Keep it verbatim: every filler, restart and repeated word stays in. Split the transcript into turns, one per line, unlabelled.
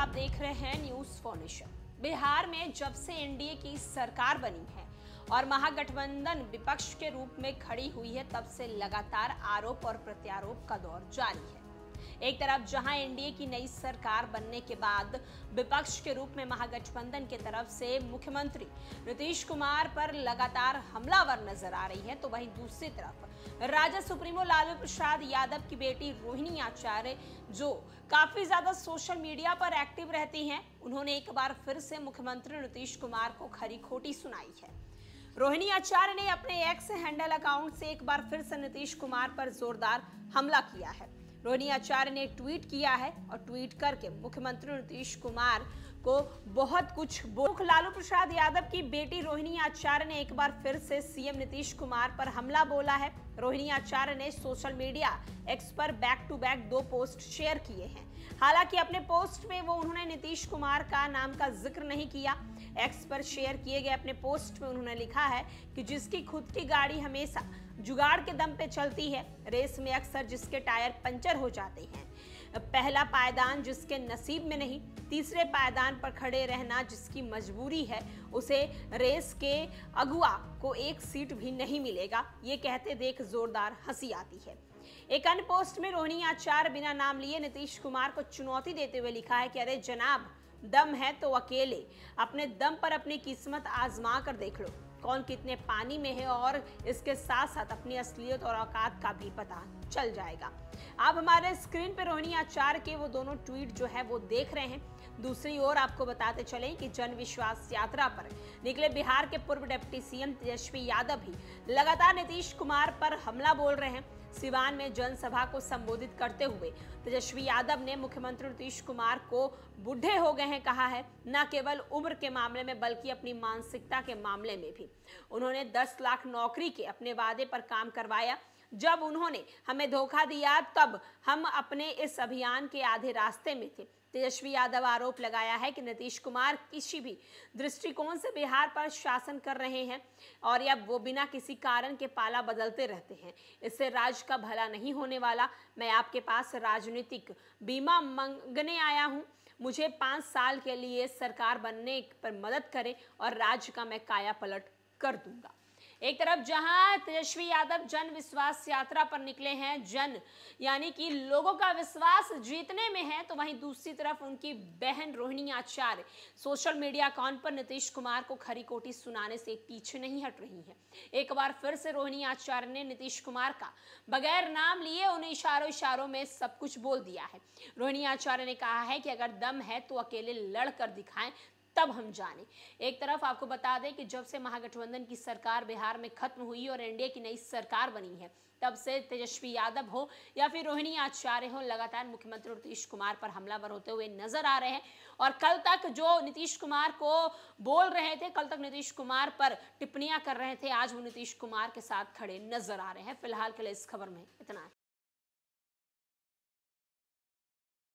आप देख रहे हैं न्यूज फॉर नेशन। बिहार में जब से एनडीए की सरकार बनी है और महागठबंधन विपक्ष के रूप में खड़ी हुई है, तब से लगातार आरोप और प्रत्यारोप का दौर जारी है। एक तरफ जहां एनडीए की नई सरकार बनने के बाद विपक्ष के रूप में महागठबंधन की तरफ से मुख्यमंत्री नीतीश कुमार पर लगातार हमलावर नजर आ रही है, तो वहीं दूसरी तरफ राजद सुप्रीमो लालू प्रसाद यादव की बेटी रोहिणी आचार्य, जो काफी ज्यादा सोशल मीडिया पर एक्टिव रहती हैं, उन्होंने एक बार फिर से मुख्यमंत्री नीतीश कुमार को खरी खोटी सुनाई है। रोहिणी आचार्य ने अपने एक्स हैंडल अकाउंट से एक बार फिर से नीतीश कुमार पर जोरदार हमला किया है। रोहिणी आचार्य ने ट्वीट किया है और ट्वीट करके मुख्यमंत्री नीतीश कुमार को बहुत कुछ बोल। लालू प्रसाद यादव की बेटी रोहिणी आचार्य ने एक बार फिर से सीएम नीतीश कुमार पर हमला बोला है। रोहिणी आचार्य ने सोशल मीडिया एक्स पर बैक टू बैक दो पोस्ट शेयर किए हैं। हालांकि अपने पोस्ट में वो उन्होंने नीतीश कुमार का नाम का जिक्र नहीं किया। एक्स पर शेयर किए गए अपने पोस्ट में उन्होंने लिखा है कि जिसकी खुद की गाड़ी हमेशा जुगाड़ के दम पे चलती है, रेस में अक्सर जिसके टायर पंचर हो जाते हैं, पहला पायदान जिसके नसीब में नहीं, तीसरे पायदान पर खड़े रहना जिसकी मजबूरी है, उसे रेस के अगुआ को एक सीट भी नहीं मिलेगा। ये कहते देख जोरदार हंसी आती है। एक अन्य पोस्ट में रोहिणी आचार्य बिना नाम लिए नीतीश कुमार को चुनौती देते हुए लिखा है कि अरे जनाब, दम है तो अकेले अपने दम पर अपनी किस्मत आजमा कर देख लो, कौन कितने पानी में है, और इसके साथ साथ अपनी असलियत और औकात का भी पता चल जाएगा। आप हमारे स्क्रीन पर रोहिणी आचार्य के वो दोनों ट्वीट जो है वो देख रहे हैं। दूसरी ओर आपको बताते चलें कि जन विश्वास यात्रा पर निकले बिहार के पूर्व डिप्टी सीएम तेजस्वी यादव भी लगातार नीतीश कुमार पर हमला बोल रहे हैं। सिवान में जनसभा को संबोधित करते हुए तेजस्वी यादव ने मुख्यमंत्री नीतीश कुमार को बूढ़े हो गए हैं कहा है, न केवल उम्र के मामले में बल्कि अपनी मानसिकता के मामले में भी। उन्होंने दस लाख नौकरी के अपने वादे पर काम करवाया। जब उन्होंने हमें धोखा दिया तब हम अपने इस अभियान के आधे रास्ते में थे। तेजस्वी यादव आरोप लगाया है कि नीतीश कुमार किसी भी दृष्टिकोण से बिहार पर शासन कर रहे हैं और या वो बिना किसी कारण के पाला बदलते रहते हैं। इससे राज्य का भला नहीं होने वाला। मैं आपके पास राजनीतिक बीमा मांगने आया हूं। मुझे पांच साल के लिए सरकार बनने पर मदद करें और राज्य का मैं काया पलट कर दूंगा। एक तरफ जहां तेजस्वी यादव जन विश्वास यात्रा पर निकले हैं, जन यानी कि लोगों का विश्वास जीतने में है, तो वहीं दूसरी तरफ उनकी बहन Rohini Acharya social media account पर नीतीश कुमार को खरी खोटी सुनाने से पीछे नहीं हट रही है। एक बार फिर से रोहिणी आचार्य ने नीतीश कुमार का बगैर नाम लिए उन्हें इशारों इशारों में सब कुछ बोल दिया है। रोहिणी आचार्य ने कहा है कि अगर दम है तो अकेले लड़ कर दिखाएं, तब हम जाने। एक तरफ आपको बता दें कि जब से महागठबंधन की सरकार बिहार में खत्म हुई और एनडीए की नई सरकार बनी है, तब से तेजस्वी यादव हो या फिर रोहिणी आचार्य हो, लगातार मुख्यमंत्री नीतीश कुमार पर हमलावर होते हुए नजर आ रहे हैं। और कल तक जो नीतीश कुमार को बोल रहे थे, कल तक नीतीश कुमार पर टिप्पणियां कर रहे थे, आज वो नीतीश कुमार के साथ खड़े नजर आ रहे हैं। फिलहाल के लिए इस खबर में इतना।